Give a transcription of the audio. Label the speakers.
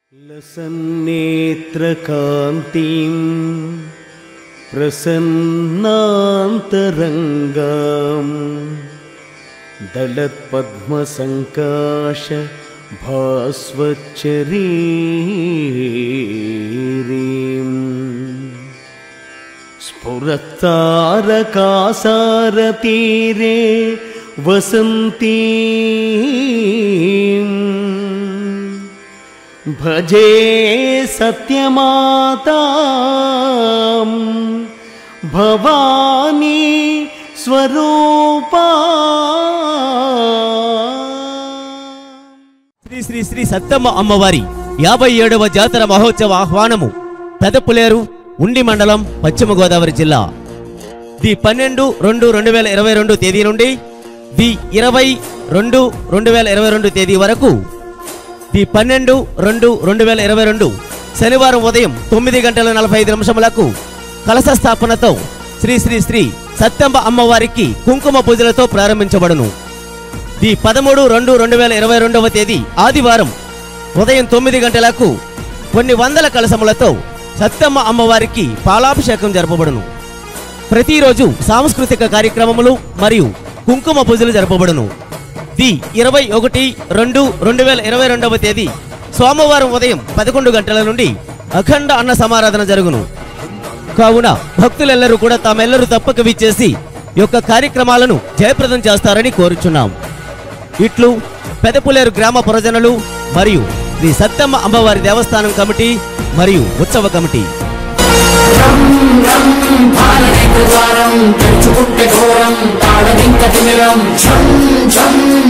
Speaker 1: लसन्नेत्रकान्तिं प्रसन्नान्तरङ्गां दलत्पद्मसङ्काश भास्वच्चरीरीं स्फुरत्तारकासारतीरे वसन्तीं भजे सत्यमातां भवानी स्वरूपा।
Speaker 2: శ్రీ శ్రీ శ్రీ సత్తమ్మ అమ్మవారి 57వ జాతర మహోత్సవ ఆహ్వానము పెదపులేరు ఉండి మండలం పశ్చిమ గోదావరి జిల్లా ది 12/2/2022 తేదీ నుండి ది 20/2/2022 తేదీ వరకు ది 12/2/2022 శనివారం ఉదయం 9:45 కలశ స్థాపనతో శ్రీ శ్రీ శ్రీ సత్తమ్మ అమ్మవారికి కుంకుమ పూజలతో ప్రారంభించబడును. ది 13/2/2022 తేదీ ఆదివారం ఉదయం 9 గంటలకు కొన్ని వందల కలశములతో సత్తమ్మ అమ్మవారికి పాలాభిషేకం జరపబడును. ప్రతిరోజు సాంస్కృతిక కార్యక్రమములు మరియు కుంకుమ పూజలు జరపబడును. ది 21/2/2022 తేదీ సోమవారం ఉదయం 11 గంటల నుండి అఖండ అన్న సమారాధన జరుగును. కావున భక్తులెల్లరూ కూడా తామెల్లరూ తప్పక విచ్చేసి యొక్క కార్యక్రమాలను జయప్రదం చేస్తారని కోరుచున్నాం. ఇట్లు పెదపులేరు గ్రామ ప్రజలు మరియు శ్రీ సత్తమ్మ అమ్మవారి దేవస్థానం కమిటీ మరియు ఉత్సవ కమిటీ.
Speaker 3: ఘోరం